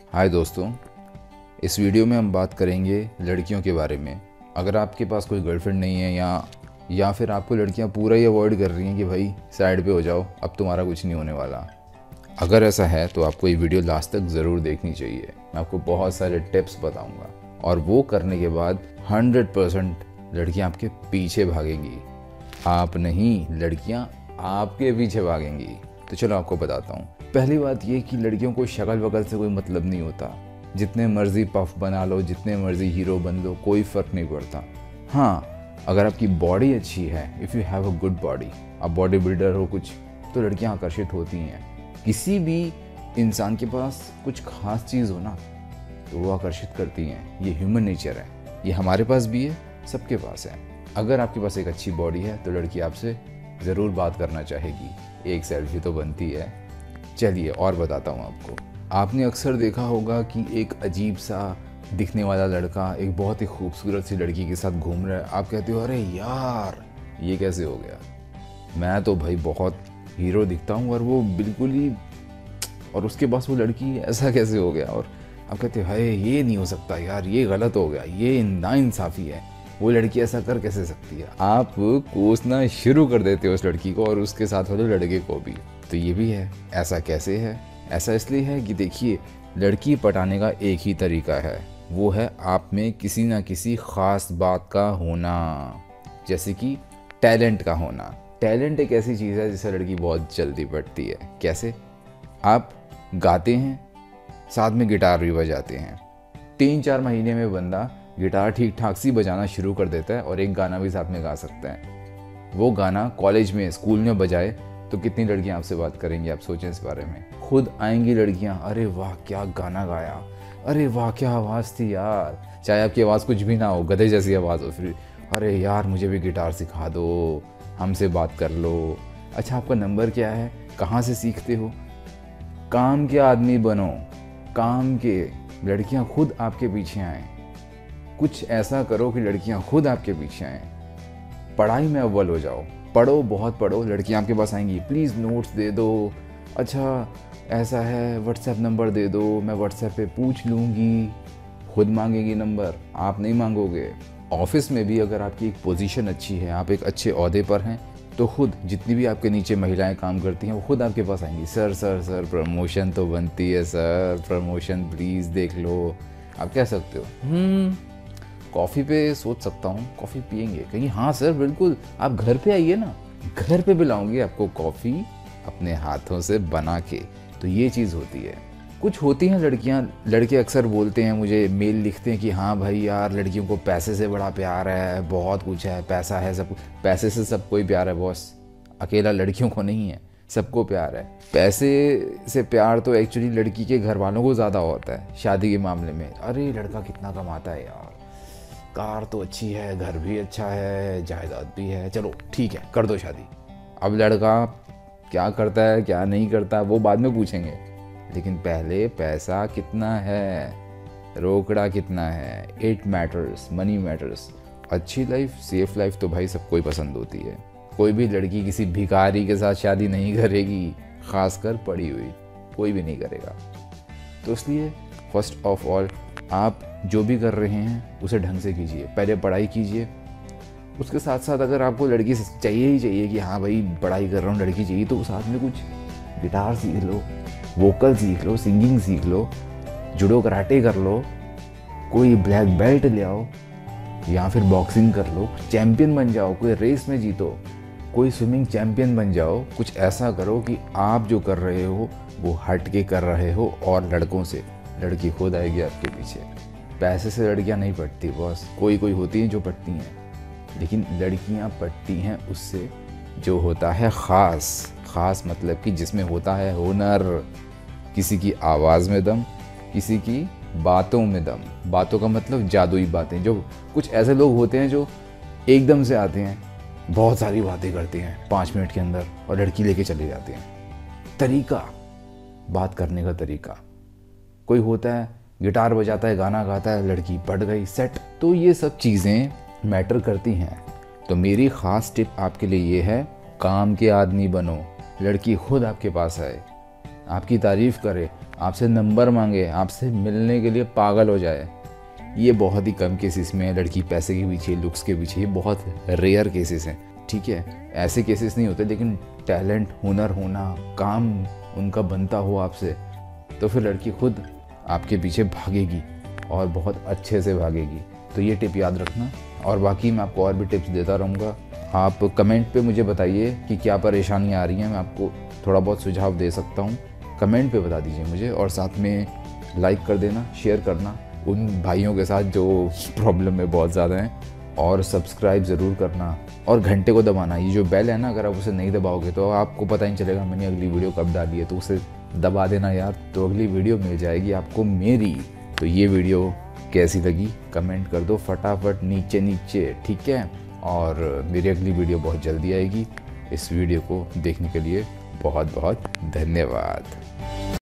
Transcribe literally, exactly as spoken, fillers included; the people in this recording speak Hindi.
हाय दोस्तों, इस वीडियो में हम बात करेंगे लड़कियों के बारे में। अगर आपके पास कोई गर्लफ्रेंड नहीं है या या फिर आपको लड़कियां पूरा ही अवॉइड कर रही हैं कि भाई साइड पे हो जाओ, अब तुम्हारा कुछ नहीं होने वाला। अगर ऐसा है तो आपको ये वीडियो लास्ट तक ज़रूर देखनी चाहिए। मैं आपको बहुत सारे टिप्स बताऊंगा और वो करने के बाद हंड्रेड परसेंट लड़कियाँ आपके पीछे भागेंगी। आप नहीं, लड़कियाँ आपके पीछे भागेंगी। तो चलो आपको बताता हूँ। पहली बात ये कि लड़कियों को शक्ल वकल से कोई मतलब नहीं होता। जितने मर्जी पफ बना लो, जितने मर्जी हीरो बन लो, कोई फ़र्क नहीं पड़ता। हाँ, अगर आपकी बॉडी अच्छी है, if you have a good body, आप बॉडी बिल्डर हो कुछ, तो लड़कियाँ आकर्षित होती हैं। किसी भी इंसान के पास कुछ खास चीज़ हो ना, तो वो आकर्षित करती हैं। ये ह्यूमन नेचर है, ये हमारे पास भी है, सबके पास है। अगर आपके पास एक अच्छी बॉडी है तो लड़की आपसे ज़रूर बात करना चाहेगी। एक सेल्फी तो बनती है। चलिए और बताता हूँ आपको। आपने अक्सर देखा होगा कि एक अजीब सा दिखने वाला लड़का एक बहुत ही खूबसूरत सी लड़की के साथ घूम रहा है। आप कहते हो अरे यार ये कैसे हो गया, मैं तो भाई बहुत हीरो दिखता हूँ और वो बिल्कुल ही, और उसके पास वो लड़की ऐसा कैसे हो गया। और आप कहते हो हाय ये नहीं हो सकता यार, ये गलत हो गया, ये नाइंसाफ़ी है, वो लड़की ऐसा कर कैसे सकती है। आप कोसना शुरू कर देते हो उस लड़की को और उसके साथ वाले लड़के को भी। तो ये भी है, ऐसा कैसे है? ऐसा इसलिए है कि देखिए, लड़की पटाने का एक ही तरीका है, वो है आप में किसी ना किसी ख़ास बात का होना। जैसे कि टैलेंट का होना। टैलेंट एक ऐसी चीज़ है जिससे लड़की बहुत जल्दी पटती है। कैसे? आप गाते हैं, साथ में गिटार भी बजाते हैं, तीन चार महीने में बंदा गिटार ठीक ठाक सी बजाना शुरू कर देता है और एक गाना भी साथ में गा सकता है। वो गाना कॉलेज में, स्कूल में बजाए तो कितनी लड़कियां आपसे बात करेंगी, आप सोचें इस बारे में। खुद आएंगी लड़कियां, अरे वाह क्या गाना गाया, अरे वाह क्या आवाज़ थी यार। चाहे आपकी आवाज़ कुछ भी ना हो, गधे जैसी आवाज़ हो, फिर अरे यार मुझे भी गिटार सिखा दो, हमसे बात कर लो। अच्छा आपका नंबर क्या है, कहाँ से सीखते हो? काम के आदमी बनो, काम के। लड़कियां खुद आपके पीछे आएँ। कुछ ऐसा करो कि लड़कियां खुद आपके पीछे आएँ। पढ़ाई में अव्वल हो जाओ, पढ़ो, बहुत पढ़ो, लड़कियां आपके पास आएंगी, प्लीज़ नोट्स दे दो। अच्छा ऐसा है, व्हाट्सएप नंबर दे दो, मैं व्हाट्सएप पे पूछ लूँगी। खुद मांगेगी नंबर, आप नहीं मांगोगे। ऑफिस में भी अगर आपकी एक पोजीशन अच्छी है, आप एक अच्छे ओहदे पर हैं, तो खुद जितनी भी आपके नीचे महिलाएं काम करती हैं वो खुद आपके पास आएंगी। सर सर सर प्रमोशन तो बनती है सर, प्रमोशन प्लीज़ देख लो। आप कह सकते हो हम्म कॉफ़ी पे सोच सकता हूँ, कॉफ़ी पियेंगे कहीं? हाँ सर बिल्कुल, आप घर पे आइए ना, घर पे पिलाऊंगी आपको कॉफ़ी अपने हाथों से बना के। तो ये चीज़ होती है। कुछ होती हैं लड़कियाँ, लड़के अक्सर बोलते हैं मुझे, मेल लिखते हैं कि हाँ भाई यार लड़कियों को पैसे से बड़ा प्यार है, बहुत कुछ है, पैसा है, सब पैसे से सब कोई प्यार है बॉस, अकेला लड़कियों को नहीं है, सबको प्यार है। पैसे से प्यार तो एक्चुअली लड़की के घर वालों को ज़्यादा होता है शादी के मामले में। अरे लड़का कितना कमाता है यार, कार तो अच्छी है, घर भी अच्छा है, जायदाद भी है, चलो ठीक है कर दो शादी। अब लड़का क्या करता है क्या नहीं करता वो बाद में पूछेंगे, लेकिन पहले पैसा कितना है, रोकड़ा कितना है, इट मैटर्स, मनी मैटर्स। अच्छी लाइफ, सेफ लाइफ तो भाई सबको ही पसंद होती है। कोई भी लड़की किसी भिखारी के साथ शादी नहीं करेगी, खासकर पड़ी हुई, कोई भी नहीं करेगा। तो इसलिए फर्स्ट ऑफ ऑल आप जो भी कर रहे हैं उसे ढंग से कीजिए। पहले पढ़ाई कीजिए, उसके साथ साथ अगर आपको लड़की चाहिए ही चाहिए कि हाँ भाई पढ़ाई कर रहा हूँ लड़की चाहिए, तो साथ में कुछ गिटार सीख लो, वोकल सीख लो, सिंगिंग सीख लो, जुडो कराटे कर लो, कोई ब्लैक बेल्ट ले आओ, या फिर बॉक्सिंग कर लो, चैम्पियन बन जाओ, कोई रेस में जीतो, कोई स्विमिंग चैम्पियन बन जाओ। कुछ ऐसा करो कि आप जो कर रहे हो वो हट के कर रहे हो और लड़कों से। लड़की खुद आएगी आपके पीछे। पैसे से लड़कियां नहीं पटती बॉस, कोई कोई होती हैं जो पटती हैं, लेकिन लड़कियां पटती हैं उससे जो होता है ख़ास। ख़ास मतलब कि जिसमें होता है हुनर, किसी की आवाज़ में दम, किसी की बातों में दम। बातों का मतलब जादुई बातें। जो कुछ ऐसे लोग होते हैं जो एकदम से आते हैं, बहुत सारी बातें करते हैं पाँच मिनट के अंदर और लड़की लेके चले जाते हैं। तरीका, बात करने का तरीका। कोई होता है गिटार बजाता है, गाना गाता है, लड़की पट गई, सेट। तो ये सब चीज़ें मैटर करती हैं। तो मेरी ख़ास टिप आपके लिए ये है, काम के आदमी बनो, लड़की खुद आपके पास आए, आपकी तारीफ़ करे, आपसे नंबर मांगे, आपसे मिलने के लिए पागल हो जाए, ये बहुत ही कम केसेस में है। लड़की पैसे के पीछे, लुक्स के पीछे, ये बहुत रेयर केसेस हैं, ठीक है। ऐसे केसेस नहीं होते, लेकिन टैलेंट, हुनर होना, काम उनका बनता हो आपसे, तो फिर लड़की खुद आपके पीछे भागेगी और बहुत अच्छे से भागेगी। तो ये टिप याद रखना, और बाकी मैं आपको और भी टिप्स देता रहूँगा। आप कमेंट पे मुझे बताइए कि क्या परेशानियाँ आ रही हैं, मैं आपको थोड़ा बहुत सुझाव दे सकता हूँ। कमेंट पे बता दीजिए मुझे, और साथ में लाइक कर देना, शेयर करना उन भाइयों के साथ जो प्रॉब्लम में बहुत ज़्यादा हैं, और सब्सक्राइब ज़रूर करना और घंटे को दबाना। ये जो बेल है ना, अगर आप उसे नहीं दबाओगे तो आपको पता ही चलेगा मैंने अगली वीडियो कब डाली है, तो उसे दबा देना यार, तो अगली वीडियो मिल जाएगी आपको मेरी। तो ये वीडियो कैसी लगी कमेंट कर दो फटाफट नीचे नीचे, ठीक है। और मेरी अगली वीडियो बहुत जल्दी आएगी। इस वीडियो को देखने के लिए बहुत बहुत धन्यवाद।